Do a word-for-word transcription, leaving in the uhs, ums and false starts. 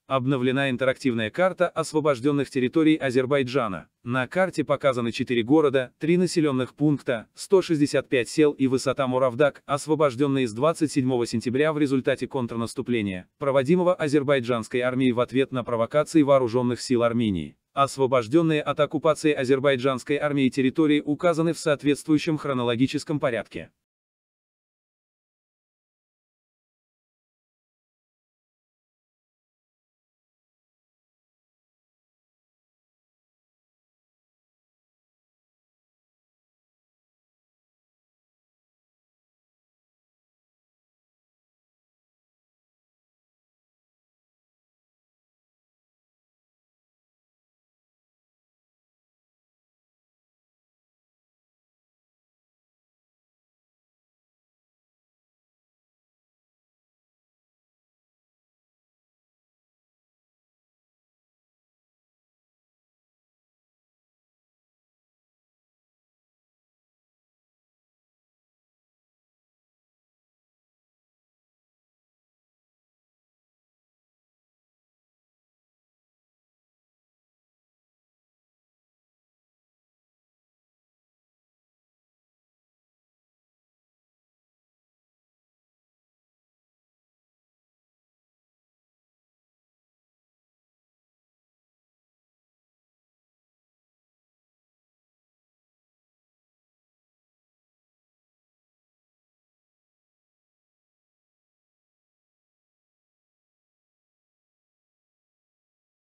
Обновлена интерактивная карта освобожденных территорий Азербайджана. На карте показаны четыре города, три населенных пункта, сто шестьдесят пять сел и высота Муравдак, освобожденные с двадцать седьмого сентября в результате контрнаступления, проводимого азербайджанской армией в ответ на провокации вооруженных сил Армении. Освобожденные от оккупации азербайджанской армией территории указаны в соответствующем хронологическом порядке.